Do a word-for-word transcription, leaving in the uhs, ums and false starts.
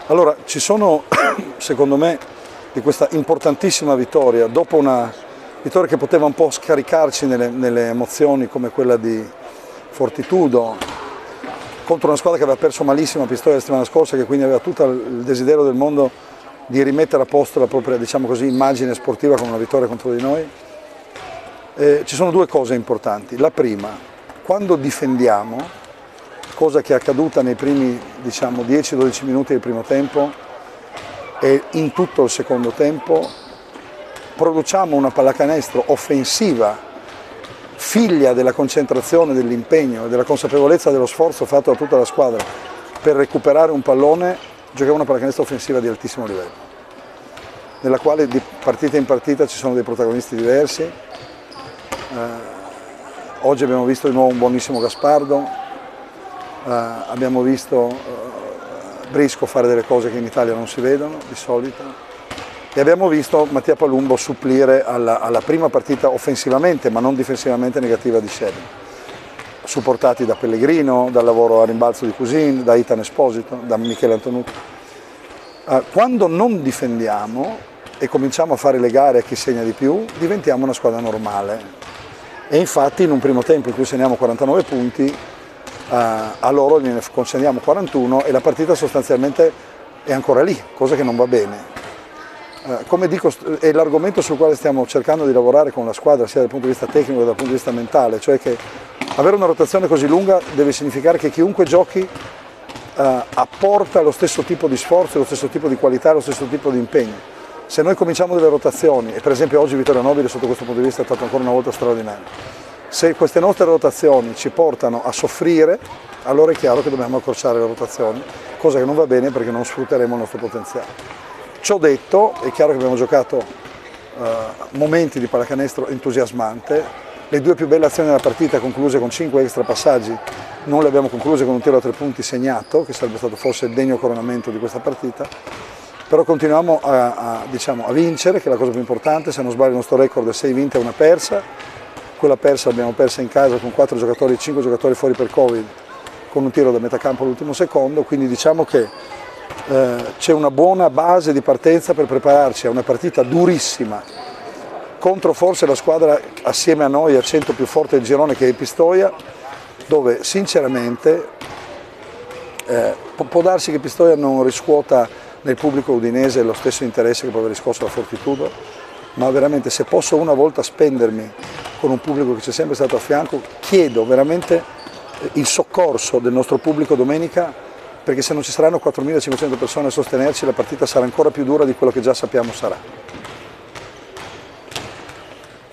Allora, ci sono, secondo me, di questa importantissima vittoria, dopo una vittoria che poteva un po' scaricarci nelle, nelle emozioni come quella di Fortitudo, contro una squadra che aveva perso malissimo a Pistoia la settimana scorsa, che quindi aveva tutto il desiderio del mondo di rimettere a posto la propria, diciamo così, immagine sportiva con una vittoria contro di noi. Eh, ci sono due cose importanti. La prima, quando difendiamo, cosa che è accaduta nei primi diciamo, dieci dodici minuti del primo tempo e in tutto il secondo tempo, produciamo una pallacanestro offensiva, figlia della concentrazione, dell'impegno e della consapevolezza dello sforzo fatto da tutta la squadra per recuperare un pallone. Giochiamo una pallacanestro offensiva di altissimo livello, nella quale di partita in partita ci sono dei protagonisti diversi. Eh, oggi abbiamo visto di nuovo un buonissimo Gaspardo, eh, abbiamo visto eh, Brisco fare delle cose che in Italia non si vedono di solito. E abbiamo visto Mattia Palumbo supplire alla, alla prima partita offensivamente ma non difensivamente negativa di Shevin, supportati da Pellegrino, dal lavoro a rimbalzo di Cusin, da Itan Esposito, da Michele Antonucci. Uh, quando non difendiamo e cominciamo a fare le gare a chi segna di più, diventiamo una squadra normale. E infatti in un primo tempo in cui segniamo quarantanove punti, uh, a loro ne consegniamo quarantuno e la partita sostanzialmente è ancora lì, cosa che non va bene. Uh, come dico, è l'argomento sul quale stiamo cercando di lavorare con la squadra sia dal punto di vista tecnico che dal punto di vista mentale, cioè che avere una rotazione così lunga deve significare che chiunque giochi uh, apporta lo stesso tipo di sforzo, lo stesso tipo di qualità, lo stesso tipo di impegno. Se noi cominciamo delle rotazioni, e per esempio oggi Vittorio Nobile sotto questo punto di vista è stato ancora una volta straordinario, se queste nostre rotazioni ci portano a soffrire, allora è chiaro che dobbiamo accorciare le rotazioni, cosa che non va bene perché non sfrutteremo il nostro potenziale. Ciò detto, è chiaro che abbiamo giocato uh, momenti di pallacanestro entusiasmante, le due più belle azioni della partita concluse con cinque extra passaggi non le abbiamo concluse con un tiro a tre punti segnato, che sarebbe stato forse il degno coronamento di questa partita, però continuiamo a, a, diciamo, a vincere, che è la cosa più importante. Se non sbaglio il nostro record è sei vinte e una persa, quella persa l'abbiamo persa in casa con quattro giocatori, cinque giocatori fuori per Covid, con un tiro da metà campo all'ultimo secondo, quindi diciamo che Eh, c'è una buona base di partenza per prepararci a una partita durissima contro forse la squadra assieme a noi a cento più forte del girone, che è Pistoia, dove sinceramente eh, può, può darsi che Pistoia non riscuota nel pubblico udinese lo stesso interesse che può aver riscosso la Fortitudo, ma veramente se posso una volta spendermi con un pubblico che c'è sempre stato a fianco, chiedo veramente il soccorso del nostro pubblico domenica, perché se non ci saranno quattromilacinquecento persone a sostenerci la partita sarà ancora più dura di quello che già sappiamo sarà.